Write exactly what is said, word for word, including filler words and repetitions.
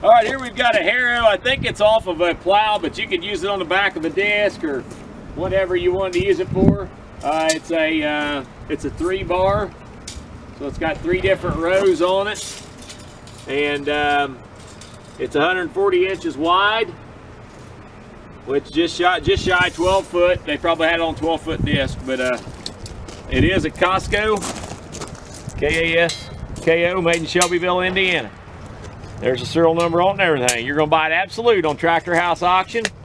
All right, here we've got a Harrow. I think it's off of a plow, but you could use it on the back of the disc or whatever you want to use it for. Uh, it's a uh, it's a three bar, so it's got three different rows on it, and um, it's one hundred forty inches wide, which just shy just shy twelve foot. They probably had it on twelve foot disc, but uh, it is a KASCO, K A S K O, made in Shelbyville, Indiana. There's a serial number on it and everything. You're going to buy it absolute on Tractor House Auction.